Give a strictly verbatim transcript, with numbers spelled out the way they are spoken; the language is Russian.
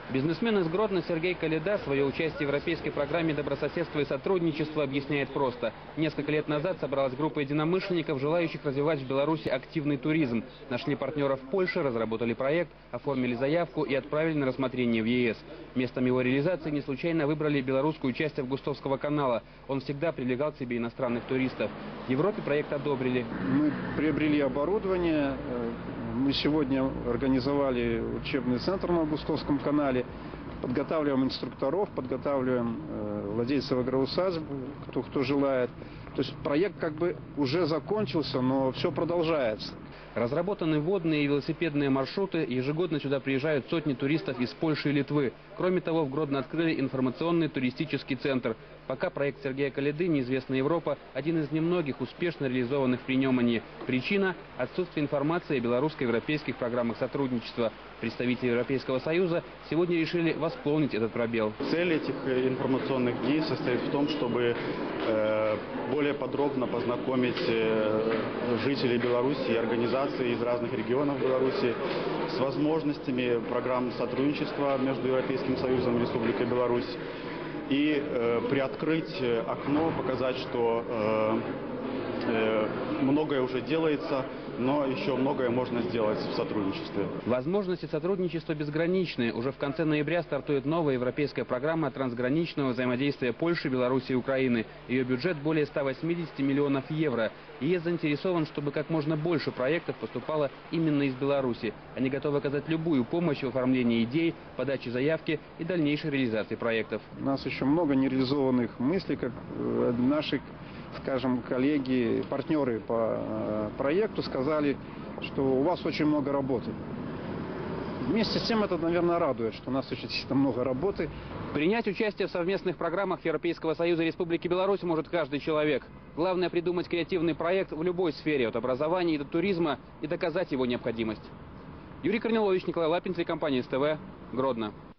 Бизнесмен из Гродно Сергей Калида свое участие в европейской программе добрососедства и сотрудничества объясняет просто. Несколько лет назад собралась группа единомышленников, желающих развивать в Беларуси активный туризм. Нашли партнеров в Польше, разработали проект, оформили заявку и отправили на рассмотрение в ЕС. Местом его реализации не случайно выбрали белорусскую часть Августовского канала. Он всегда привлекал к себе иностранных туристов. В Европе проект одобрили. Мы приобрели оборудование. Мы сегодня организовали учебный центр на Августовском канале, подготавливаем инструкторов, подготавливаем э, владельцев агроусадьб, кто, кто желает. То есть проект как бы уже закончился, но все продолжается. Разработаны водные и велосипедные маршруты. Ежегодно сюда приезжают сотни туристов из Польши и Литвы. Кроме того, в Гродно открыли информационный туристический центр. Пока проект Сергея Калиды «Неизвестная Европа» один из немногих успешно реализованных при Немане. Причина – отсутствие информации о белорусско-европейских программах сотрудничества. Представители Европейского Союза сегодня решили восполнить этот пробел. Цель этих информационных дней состоит в том, чтобы э, более подробно познакомить э, жителей Беларуси и организаций из разных регионов Беларуси с возможностями программ сотрудничества между Европейским Союзом и Республикой Беларусь и э, приоткрыть окно, показать, что э, э, многое уже делается, но еще многое можно сделать в сотрудничестве. Возможности сотрудничества безграничны. Уже в конце ноября стартует новая европейская программа трансграничного взаимодействия Польши, Беларуси и Украины. Ее бюджет более ста восьмидесяти миллионов евро. ЕС заинтересован, чтобы как можно больше проектов поступало именно из Беларуси. Они готовы оказать любую помощь в оформлении идей, подаче заявки и дальнейшей реализации проектов. У нас еще много нереализованных мыслей, как наши, скажем, коллеги, партнеры по проекту сказали, что у вас очень много работы. Вместе с тем это, наверное, радует, что у нас очень много работы. Принять участие в совместных программах Европейского Союза и Республики Беларусь может каждый человек. Главное придумать креативный проект в любой сфере, от образования и до туризма, и доказать его необходимость. Юрий Корнилович, Николай Лапин, телекомпания СТВ, Гродно.